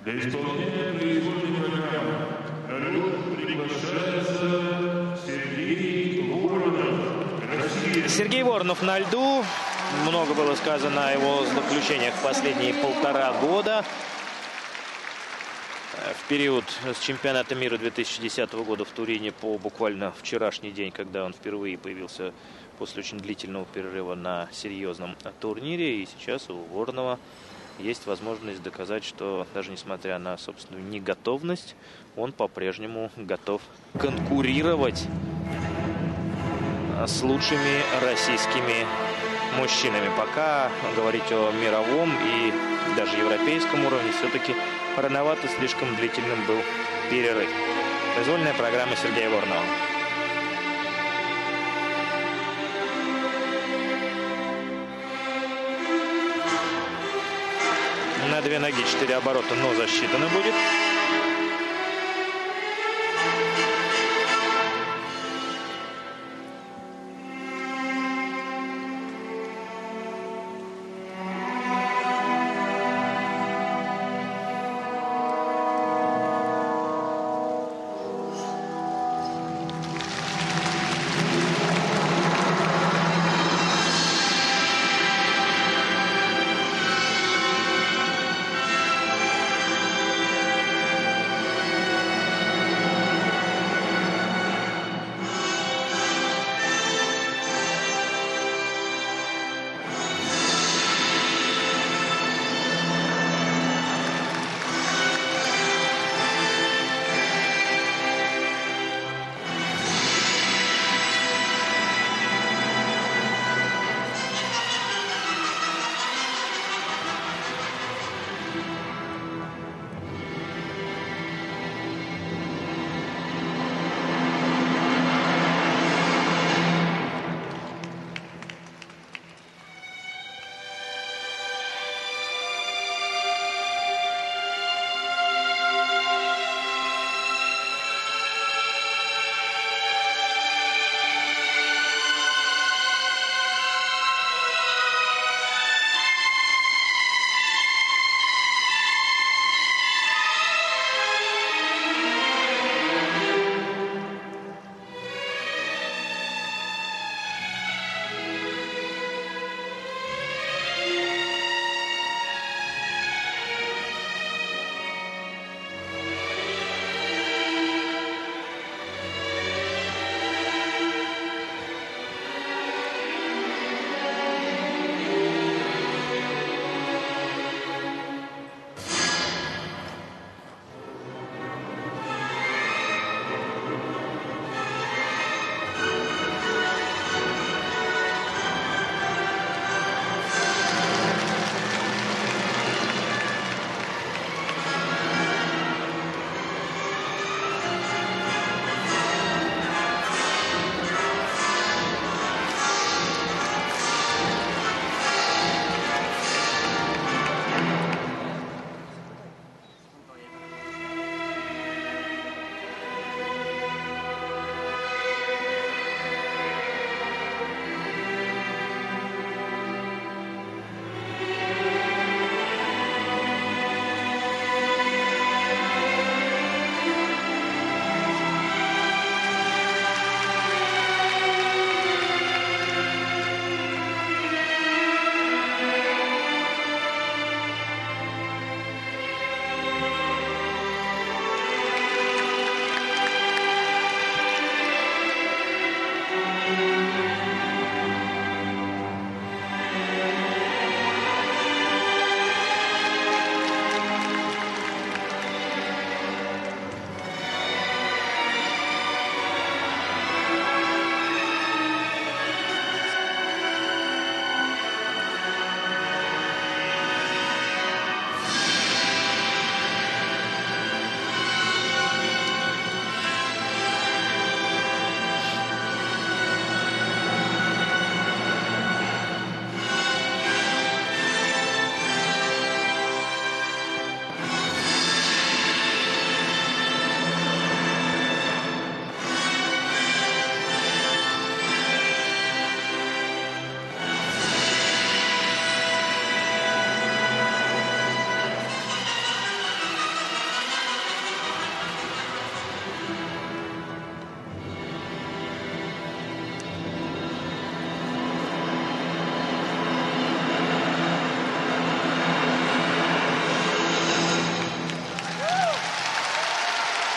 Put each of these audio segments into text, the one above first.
Для исполнения произвольной программы на лед приглашается Сергей Воронов, Россия. Сергей Воронов на льду. Много было сказано о его злоключениях в последние 1,5 года. В период с чемпионата мира 2010 года в Турине по буквально вчерашний день, когда он впервые появился после очень длительного перерыва на серьезном турнире. И сейчас у Воронова есть возможность доказать, что даже несмотря на собственную неготовность, он по-прежнему готов конкурировать с лучшими российскими мужчинами. Пока говорить о мировом и даже европейском уровне все-таки рановато, слишком длительным был перерыв. Произвольная программа Сергея Воронова. На 2 ноги 4 оборота, но засчитано будет.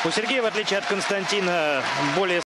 У Сергея, в отличие от Константина, более